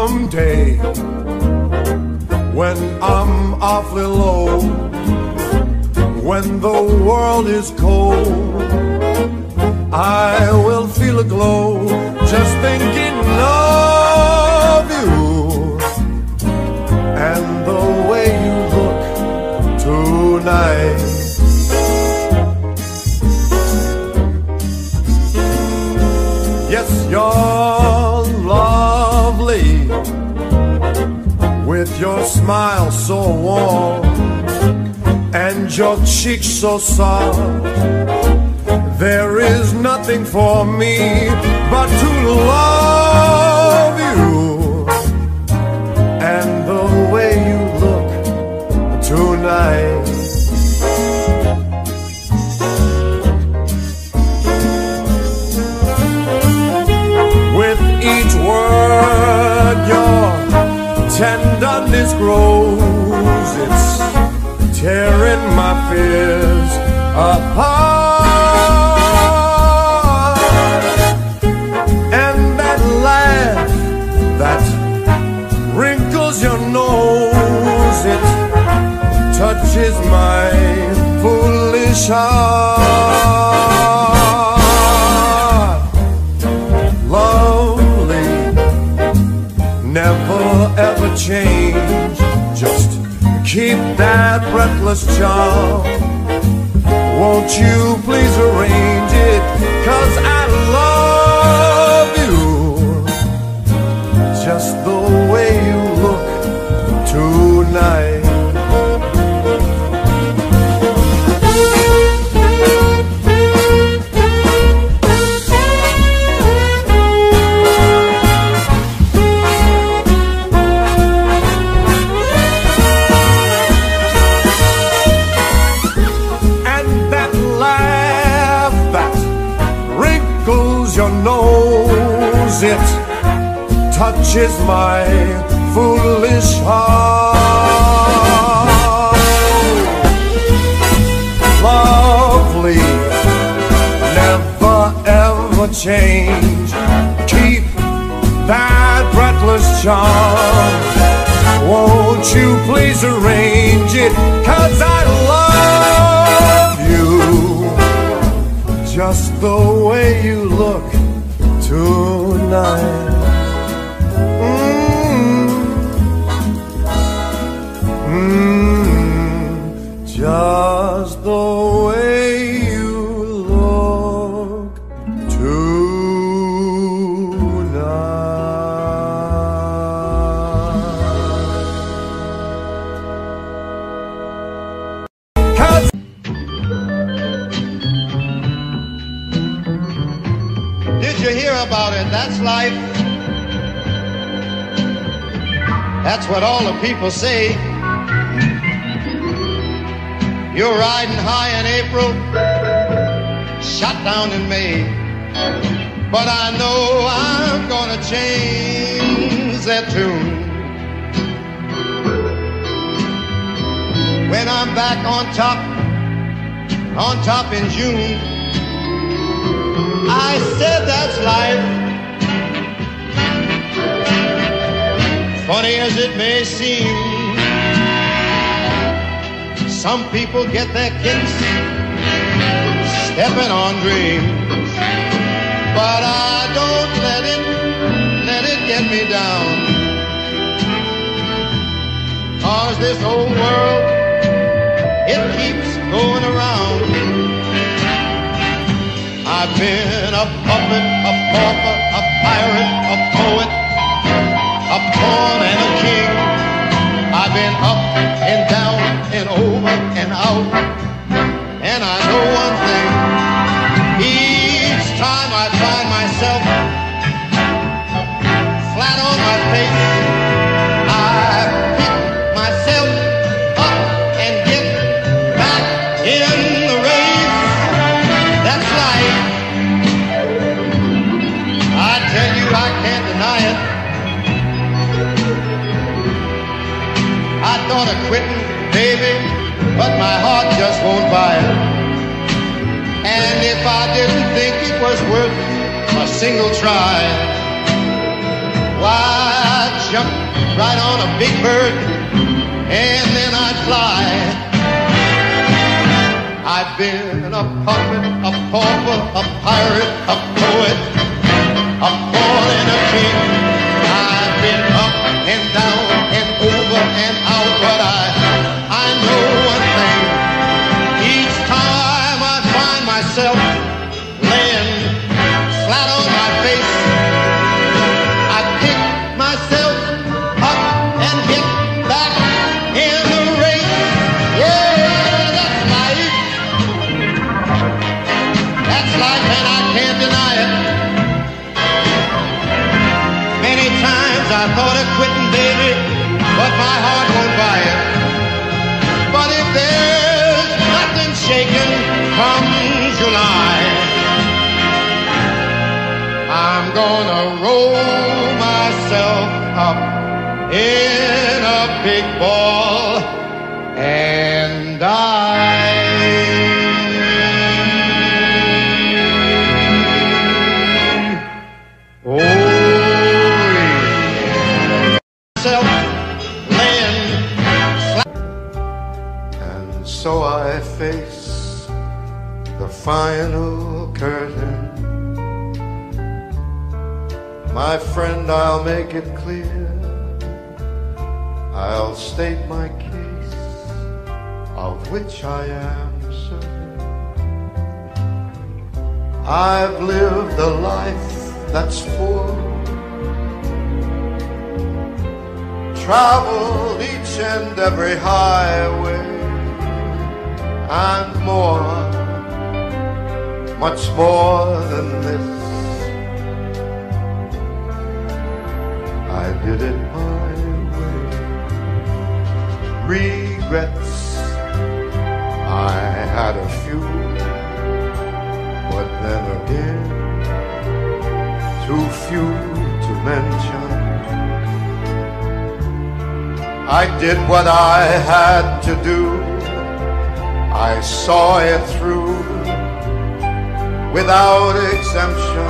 someday, when I'm awfully low, when the world is cold, I will feel a glow just thinking of you and the way you look tonight. Yes, you're lovely, with your smile so warm and your cheeks so soft. There is nothing for me but to love you and the way you look tonight. With each word your tenderness grows, it's tearing my fears apart. And that laugh that wrinkles your nose, it touches my foolish heart. Lovely, never ever change, just keep that breathless charm. Won't you please arrange it, 'cause I love you just the way you look tonight. Your nose, it touches my foolish heart. Lovely, never ever change, keep that breathless charm. Won't you please arrange it, 'cause I love you just the way you look tonight. Just the way you look tonight. Did you hear about it? That's life. That's what all the people say. You're riding high in April, shot down in May. But I know I'm gonna change that tune. When I'm back on top in June, I said that's life. Funny as it may seem, some people get their kicks stepping on dreams. But I don't let it get me down. 'Cause this old world, it keeps going around. I've been a puppet, a pauper, a pirate, a poet, a pawn and a king. I've been up and down and over and out. And I know one thing, each time I find myself flat on my face, I pick myself up and get back in the race. That's life. I tell you, I can't deny it. I thought of quitting, baby, but my heart just won't buy it. And if I didn't think it was worth a single try, why, jump right on a big bird, and then I'd fly. I've been a puppet, a pauper, a pirate, a poet, a pawn and a king. I've been up and down and over and out, but I know one thing. Each time I find myself laying flat on my face, I pick myself up and get back in the race. Yeah, that's life. That's life, and I can't deny it. Many times I thought of quitting, baby, but my heart won't buy it. But if there's nothing shaking come July, I'm gonna roll myself up in a big ball and die. Oh, yeah. Myself laying flat. And so I face the final curtain. My friend, I'll make it clear. I'll state my case, of which I am certain. I've lived a life that's full, traveled each and every highway, and more, much more than this. I did it my way. Regrets, I had a few, but then again, too few to mention. I did what I had to do. I saw it through without exemption.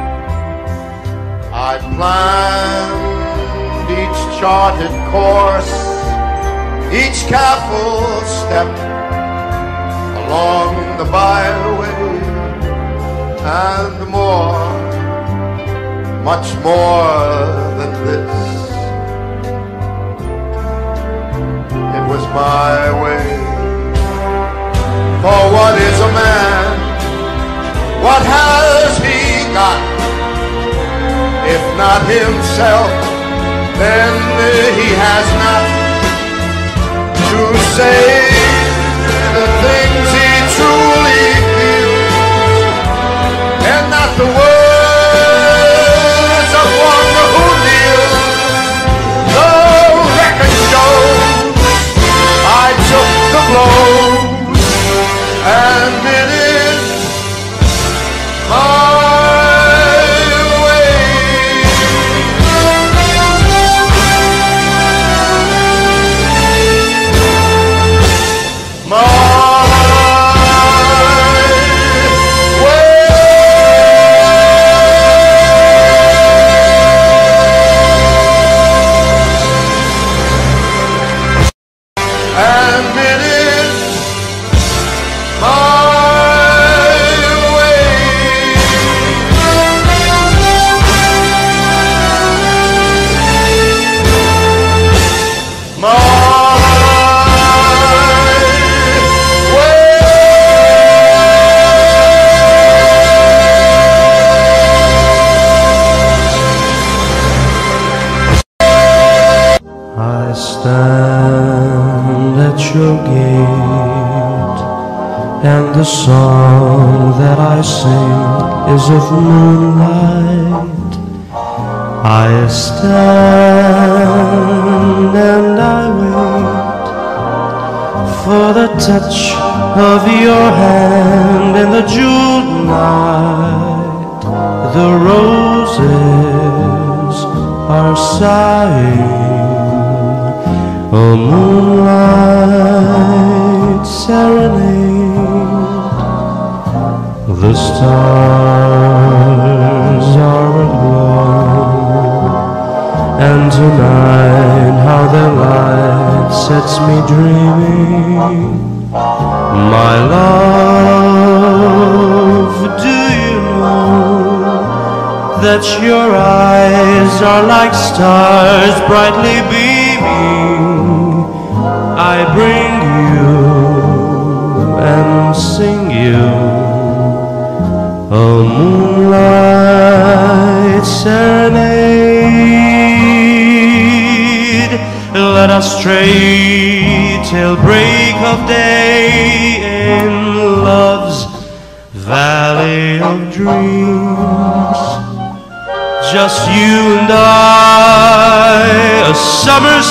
I planned each charted course, each careful step along the byway, and more, much more than this. It was my way. For what is a man? What has he got? If not himself, then he has not to say the things he truly feels, and not the words of one who kneels. The record shows I took the blows, and it is my your gate, and the song that I sing is of moonlight. I stand and I wait for the touch of your hand in the June night. The roses are sighing, a moonlight serenade. The stars are aglow, and a night, how their light sets me dreaming. My love, do you know that your eyes are like stars brightly beaming? I bring you and sing you a moonlight serenade. Let us stray till break of day in love's valley of dreams. Just you and I, a summer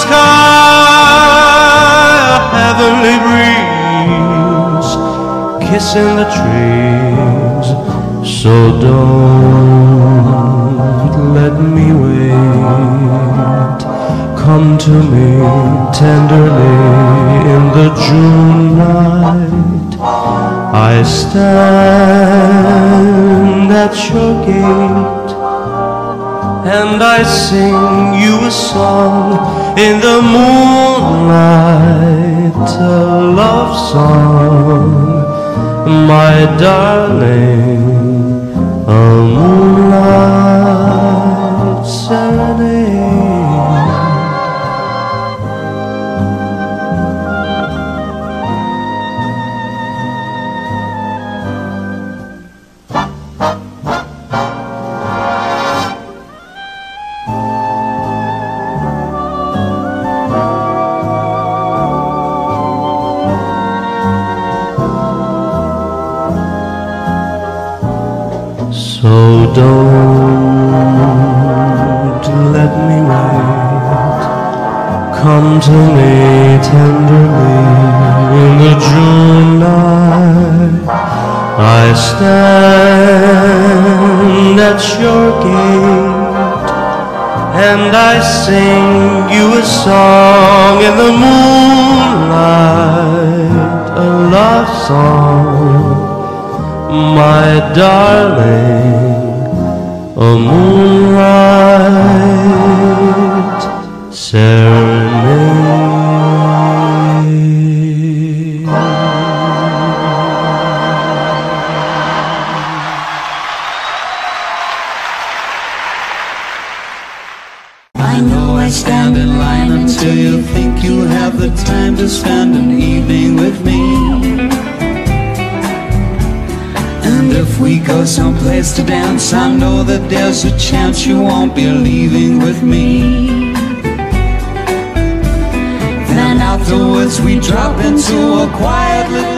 sky, a heavenly breeze, kissing the trees. So don't let me wait. Come to me tenderly in the June night. I stand at your gate and I sing you a song in the moonlight, a love song, my darling, a moonlight serenade. So don't let me wait. Come to me tenderly in the June night. I stand at your gate and I sing you a song in the moonlight, a love song, my darling, a moonlight serenade. I know I stand in line until you think you have the time to spend an evening with me. And if we go someplace to dance, I know that there's a chance you won't be leaving with me. Then afterwards we drop into a quiet little